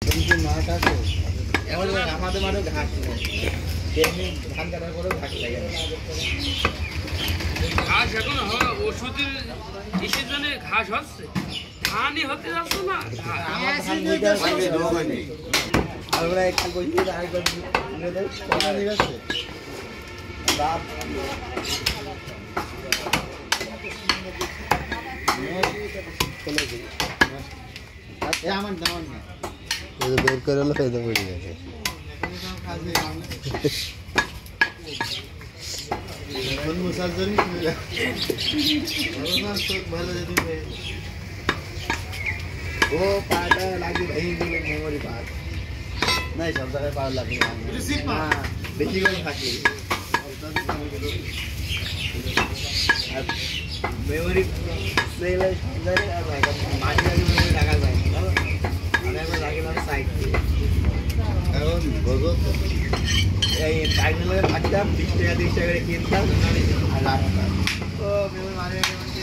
মাঠ আছে এমন আমাদের মাঠে ঘাস নেই ধান কাটার পরেও ঘাস লাগে ঘাস এখন ওষুধের ইসের জন্য ঘাস হচ্ছে ধানই হতে যাচ্ছে না আমরা একটু বসে আরেকবার ঠিক আছে রাত আমার দাম না বের করে হলো ফায়দা পড়ে গেছে এখন মশার জন্য ভালো যদি ও পাটা লাগে ভেঙে গেল মেমোরি পার্ট নাই সব জায়গায় পাওয়ার লাগে বেশি করে থাকে আর মেমোরি সেলে সব জায়গায় আর মাঝে মাঝে মেমোরি লাগা যায় আমি একবার লাগিলাম সাইড দিয়ে এখন বলবো এই টাইমের থাকতাম 20 টাকা 30 টাকা করে কিনতাম আর রাখতাম ও মেমোরি মাঝে মাঝে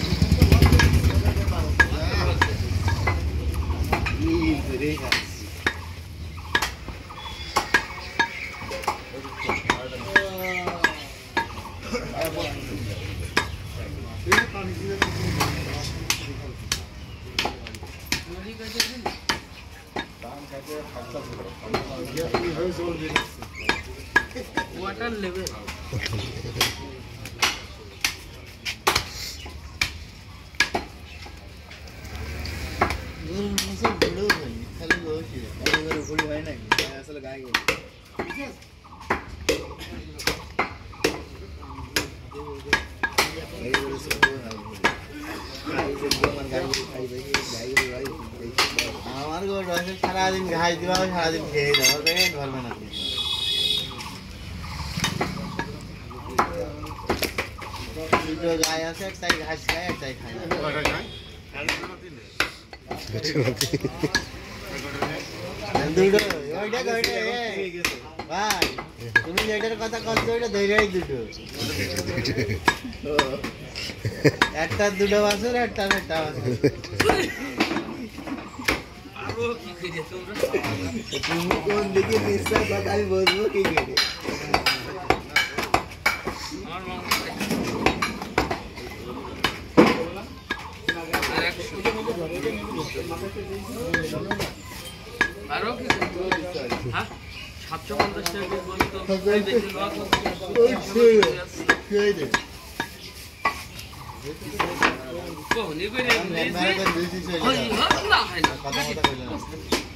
ওয়াটার লেভেল আসলে গায়ে আমার সারাদিন ঘাস দিবা সারাদিন খেয়ে যাবো ধরবে না দুটো গায়ে আছে একটাই ঘাস খায় একটাই খায় না দুটো ভাই তুমি যেটার কথা কষ্ট ওইটা ধৈর্যই দুটো একটা দুটো বাছর একটা একটা বাছর তুমি কোন দিকে নিশ্চয় কথা আমি বলবো কি করে আরো কি হ্যাঁ 750 টাকা বলতো বেশি লস হচ্ছে কোন নিবে রে ওই হাত না হয় না কথা কথা কইলাম